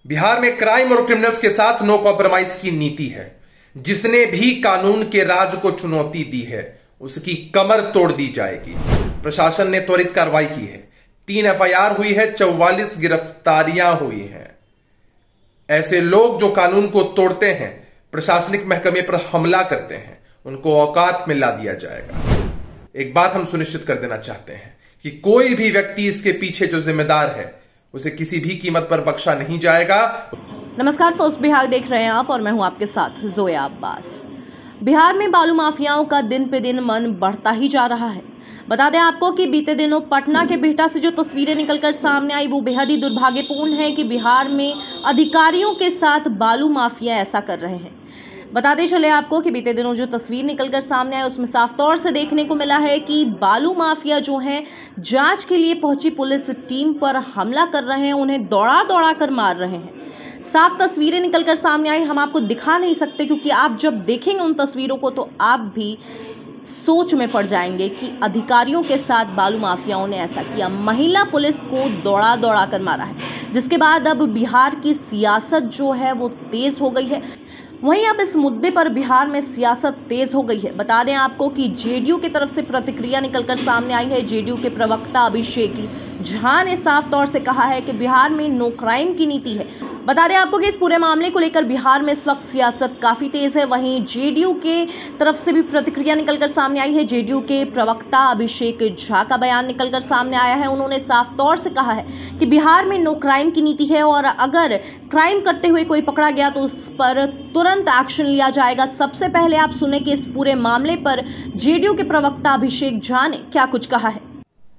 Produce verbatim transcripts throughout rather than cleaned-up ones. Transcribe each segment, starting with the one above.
बिहार में क्राइम और क्रिमिनल्स के साथ नो कॉम्प्रोमाइज की नीति है। जिसने भी कानून के राज को चुनौती दी है उसकी कमर तोड़ दी जाएगी। प्रशासन ने त्वरित कार्रवाई की है। तीन एफ आई आर हुई है, चौवालीस गिरफ्तारियां हुई हैं। ऐसे लोग जो कानून को तोड़ते हैं, प्रशासनिक महकमे पर हमला करते हैं, उनको औकात में ला दिया जाएगा। एक बात हम सुनिश्चित कर देना चाहते हैं कि कोई भी व्यक्ति इसके पीछे जो जिम्मेदार है उसे किसी भी कीमत पर बख्शा नहीं जाएगा। नमस्कार, फर्स्ट बिहार देख रहे हैं आप और मैं हूं आपके साथ जोया अब्बास। बिहार में बालू माफियाओं का दिन पे दिन मन बढ़ता ही जा रहा है। बता दें आपको कि बीते दिनों पटना के बिहटा से जो तस्वीरें निकलकर सामने आई वो बेहद ही दुर्भाग्यपूर्ण है कि बिहार में अधिकारियों के साथ बालू माफिया ऐसा कर रहे हैं। बताते चले आपको कि बीते दिनों जो तस्वीर निकलकर सामने आई उसमें साफ तौर से देखने को मिला है कि बालू माफिया जो हैं जांच के लिए पहुंची पुलिस टीम पर हमला कर रहे हैं, उन्हें दौड़ा दौड़ा कर मार रहे हैं। साफ तस्वीरें निकलकर सामने आई, हम आपको दिखा नहीं सकते क्योंकि आप जब देखेंगे उन तस्वीरों को तो आप भी सोच में पड़ जाएंगे कि अधिकारियों के साथ बालू माफियाओं ने ऐसा किया। महिला पुलिस को दौड़ा दौड़ा कर मारा है, जिसके बाद अब बिहार की सियासत जो है वो तेज हो गई है। वहीं अब इस मुद्दे पर बिहार में सियासत तेज हो गई है। बता दें आपको कि जे डी यू की तरफ से प्रतिक्रिया निकलकर सामने आई है। जे डी यू के प्रवक्ता अभिषेक झा ने साफ तौर से कहा है कि बिहार में नो क्राइम की नीति है। बता दें आपको कि इस पूरे मामले को लेकर बिहार में इस वक्त सियासत काफी तेज है। वहीं जे डी यू के तरफ से भी प्रतिक्रिया निकलकर सामने आई है। जे डी यू के प्रवक्ता अभिषेक झा का बयान निकलकर सामने आया है। उन्होंने साफ तौर से कहा है कि बिहार में नो क्राइम की नीति है और अगर क्राइम करते हुए कोई पकड़ा गया तो उस पर तुरंत एक्शन लिया जाएगा। सबसे पहले आप सुने कि इस पूरे मामले पर जे डी यू के प्रवक्ता अभिषेक झा ने क्या कुछ कहा है।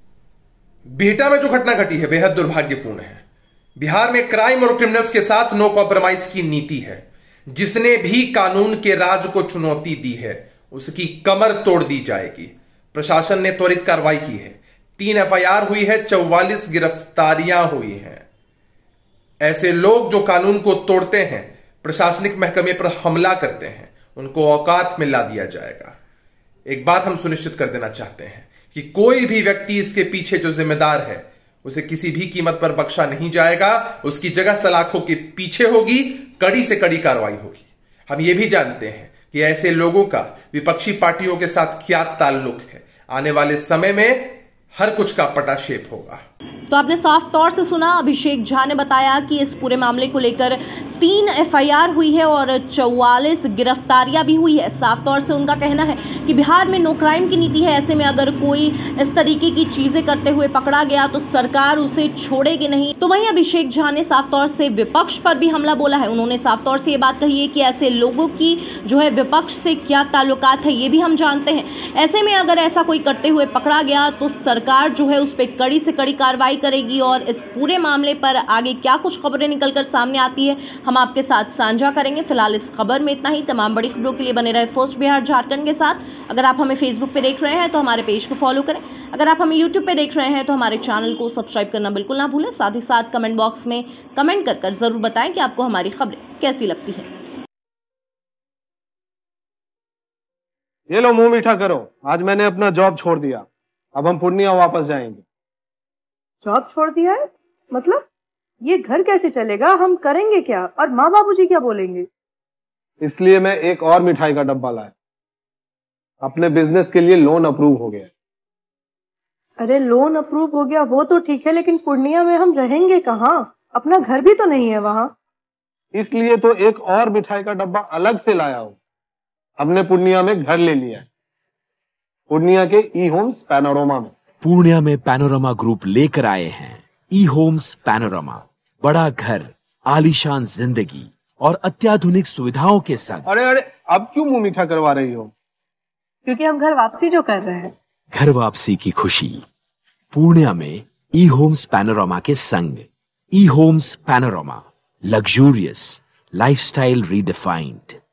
बिहटा में जो घटना घटी है बेहद दुर्भाग्यपूर्ण है। बिहार में क्राइम और क्रिमिनल्स के साथ नो कॉम्प्रोमाइज की नीति है। जिसने भी कानून के राज को चुनौती दी है उसकी कमर तोड़ दी जाएगी। प्रशासन ने त्वरित कार्रवाई की है। तीन एफ आई आर हुई है, चौवालीस गिरफ्तारियां हुई हैं। ऐसे लोग जो कानून को तोड़ते हैं, प्रशासनिक महकमे पर हमला करते हैं, उनको औकात में ला दिया जाएगा। एक बात हम सुनिश्चित कर देना चाहते हैं कि कोई भी व्यक्ति इसके पीछे जो जिम्मेदार है उसे किसी भी कीमत पर बख्शा नहीं जाएगा। उसकी जगह सलाखों के पीछे होगी, कड़ी से कड़ी कार्रवाई होगी। हम ये भी जानते हैं कि ऐसे लोगों का विपक्षी पार्टियों के साथ क्या ताल्लुक है। आने वाले समय में हर कुछ का पटाक्षेप होगा। तो आपने साफ तौर से सुना, अभिषेक झा ने बताया कि इस पूरे मामले को लेकर तीन एफ आई आर हुई है और चौवालीस गिरफ्तारियां भी हुई है। साफ तौर से उनका कहना है कि बिहार में नो क्राइम की नीति है। ऐसे में अगर कोई इस तरीके की चीजें करते हुए पकड़ा गया तो सरकार उसे छोड़ेगी नहीं। तो वहीं अभिषेक झा ने साफ तौर से विपक्ष पर भी हमला बोला है। उन्होंने साफ तौर से ये बात कही है कि ऐसे लोगों की जो है विपक्ष से क्या ताल्लुकात है ये भी हम जानते हैं। ऐसे में अगर ऐसा कोई करते हुए पकड़ा गया तो सरकार जो है उस पर कड़ी से कड़ी कार्रवाई करेगी और इस पूरे मामले पर आगे क्या कुछ खबरें निकलकर सामने आती है हम आपके साथ साझा करेंगे। फिलहाल इस खबर में इतना ही। तमाम बड़ी खबरों के लिए बने रहे फर्स्ट बिहार झारखंड के साथ। अगर आप हमें फेसबुक पे देख रहे हैं तो हमारे पेज को फॉलो करें। अगर आप हमें यूट्यूब पे देख रहे हैं तो हमारे चैनल को सब्सक्राइब करना बिल्कुल ना भूलें। साथ ही साथ कमेंट बॉक्स में कमेंट कर कर जरूर बताएं कि आपको हमारी खबरें कैसी लगती हैं। ये लो मुंह मीठा करो, आज मैंने अपना जॉब छोड़ दिया। अब हम पूर्णिया वापस जाएंगे। जॉब छोड़ दिया है? मतलब ये घर कैसे चलेगा? हम करेंगे क्या? और माँ बाबूजी क्या बोलेंगे? इसलिए मैं एक और मिठाई का डब्बा लाया। अपने बिजनेस के लिए लोन अप्रूव हो गया। अरे लोन अप्रूव हो गया वो तो ठीक है, लेकिन पूर्णिया में हम रहेंगे कहाँ? अपना घर भी तो नहीं है वहाँ। इसलिए तो एक और मिठाई का डब्बा अलग से लाया हूँ। हमने पूर्णिया में घर ले लिया है, पूर्णिया के ई होम्स पैनोरमा में। पूर्णिया में पैनोरमा ग्रुप लेकर आए हैं ई होम्स पैनोरमा। बड़ा घर, आलीशान जिंदगी और अत्याधुनिक सुविधाओं के संग। अरे अरे अब क्यों मुंह मीठा करवा रही हो? क्योंकि हम घर वापसी जो कर रहे हैं। घर वापसी की खुशी पूर्णिया में ई होम्स पैनोरमा के संग। ई homes panorama, luxurious lifestyle redefined.